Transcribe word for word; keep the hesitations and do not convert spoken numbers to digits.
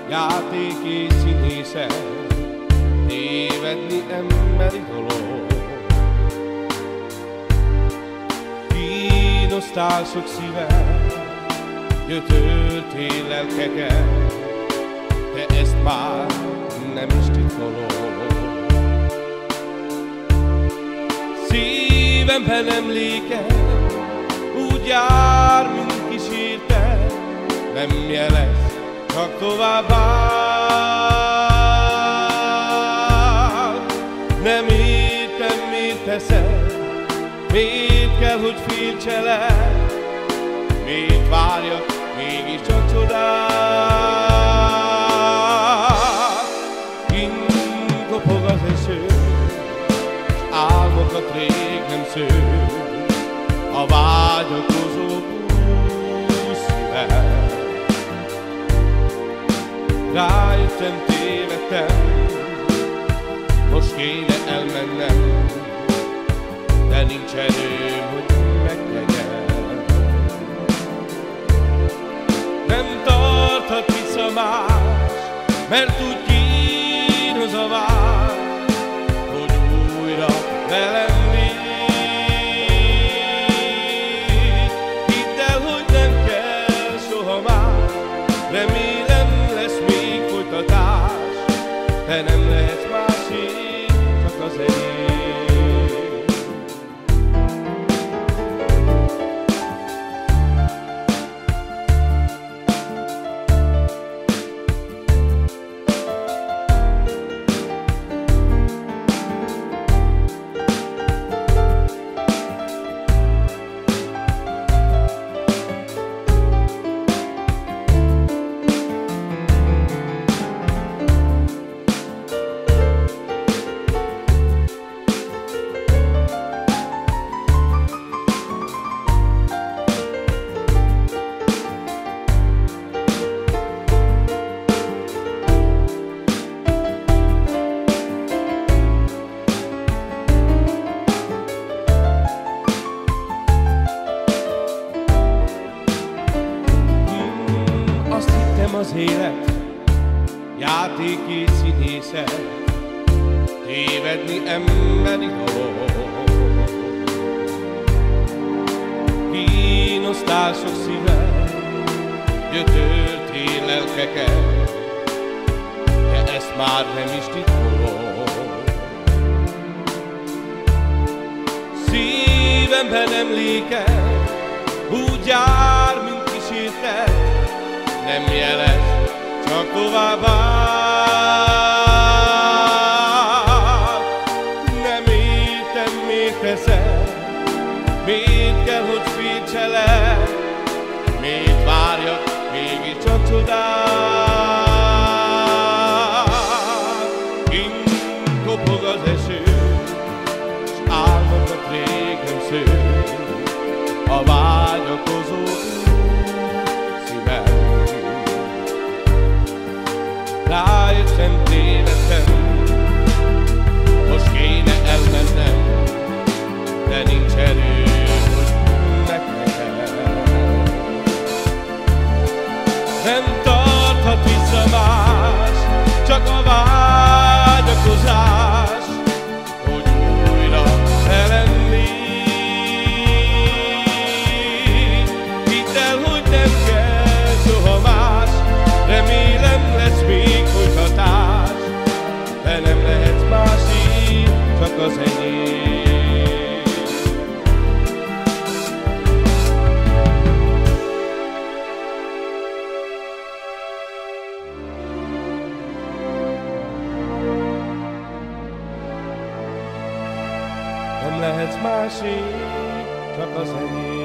játék és színészet, tévedni emberi dolog. Kínosztál sok szívet, gyötörtél lelkeket, de ezt már nem is titkolod. Szívemben emléked úgy jár, mint kísérted, nem jelez, csak tovább áll. Nem értem, miért teszed, miért kell, hogy féltselek, miért várjak mégiscsak csodát. Kint kopog az eső, s álmokat rég nem sző, a vágyakozó szívem. Rájöttem, tévedtem, most kéne elmennem, de nincs erőm, hogy megtegyem. Nem tarthat vissza más, mert úgy kínos a vágy, hogy újra velem légy. Hidd el, hogy nem kell soha más, remélem lesz még folytatás, de nem lehetsz másik, csak az enyém. Az élet, játék és színészet, tévedni emberi dolog. Kínosztál sok szívet, gyötörtél lelkeket, de ezt már nem is titkolod. Szívemben emléked úgy jár, mint kísérted, nem jelez, csak tovább áll. Nem értem, miért teszed, miért kell, hogy féltselek, miért várjak mégiscsak csodát. Kint kopog az eső, s álmokat rég nem sző, a vágyakozó szívem. Rájöttem, tévedtem, most kéne elmennem, de nincs erő, hogy megtegyem. Nem tarthat vissza más, csak a vágyakozás, hogy újra velem légy. Hidd el, hogy nem kell soha más, remélem lesz még folytatás, de nem lehet másik, csak az enyém. Nem lehet másik, csak az enyém.